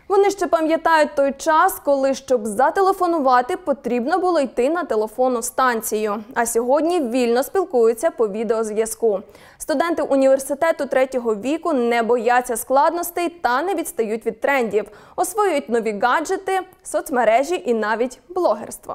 Вони ще пам'ятають той час, коли, щоб зателефонувати, потрібно було йти на телефонну станцію. А сьогодні вільно спілкуються по відеозв'язку. Студенти університету третього віку не бояться складностей та не відстають від трендів. Освоюють нові гаджети, соцмережі і навіть блогерство.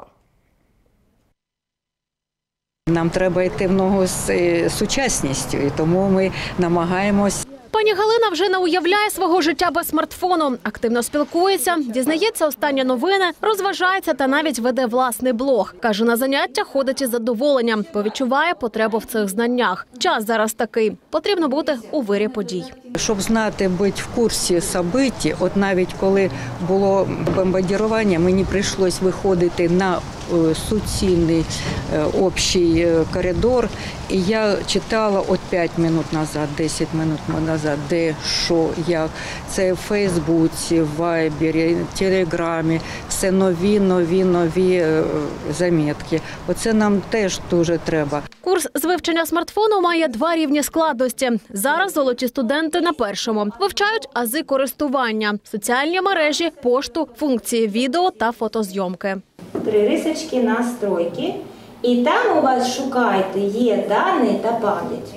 Нам треба йти в ногу з сучасністю, і тому ми намагаємось. Пані Галина вже не уявляє свого життя без смартфону. Активно спілкується, дізнається останні новини, розважається та навіть веде власний блог. Каже, на заняття ходить із задоволенням, бо відчуває потребу в цих знаннях. Час зараз такий. Потрібно бути у вирі подій. Щоб знати, бути в курсі событий, от навіть коли було бомбардування, мені прийшлось виходити на суцільний общий коридор. І я читала от 5 минут назад, 10 минут назад, де, що, як. Це в Фейсбуці, в Вайбері, в Телеграмі, все нові замітки. Оце нам теж дуже треба. Курс з вивчення смартфону має 2 рівні складності. Зараз золоті студенти на першому. Вивчають ази користування, соціальні мережі, пошту, функції відео та фотозйомки. 3 рисочки настройки. І там у вас, шукайте, є дані та пам'ять.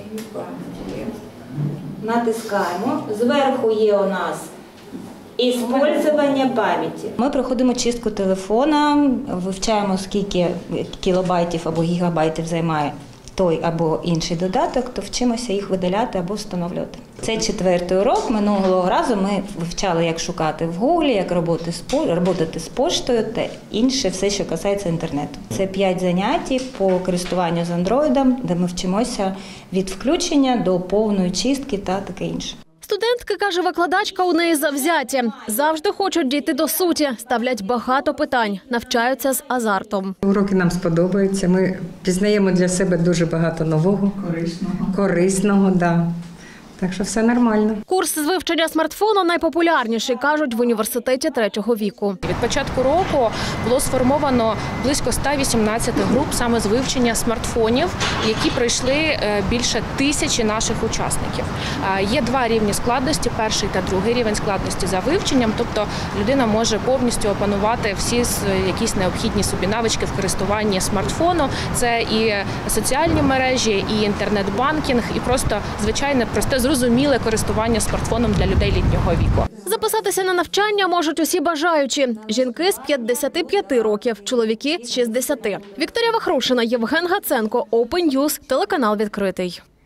Натискаємо. Зверху є у нас «Іспользування пам'яті». Ми проходимо чистку телефона, вивчаємо, скільки кілобайтів або гігабайтів займає той або інший додаток, то вчимося їх видаляти або встановлювати. Це 4-й урок. Минулого разу ми вивчали, як шукати в Гуглі, як роботати з поштою та інше, все, що касається інтернету. Це 5 занять по користуванню з андроїдом, де ми вчимося від включення до повної чистки та таке інше. Студентки, каже викладачка, у неї завзяті. Завжди хочуть дійти до суті, ставлять багато питань, навчаються з азартом. Уроки нам сподобаються, ми пізнаємо для себе дуже багато нового, корисного, да. Так що все нормально. Курс з вивчення смартфону найпопулярніший, кажуть, в університеті третього віку. Від початку року було сформовано близько 118 груп саме з вивчення смартфонів, які пройшли більше 1000 наших учасників. Є 2 рівні складності, перший та другий рівень складності за вивченням, тобто людина може повністю опанувати всі якісь необхідні собі навички в користуванні смартфону. Це і соціальні мережі, і інтернет-банкінг, і просто звичайне, просте, зрозуміле користування смартфоном для людей літнього віку. Записатися на навчання можуть усі бажаючі. Жінки з 55 років, чоловіки з 60. Вікторія Вахрушина, Євген Гаценко, Open News, телеканал «Відкритий».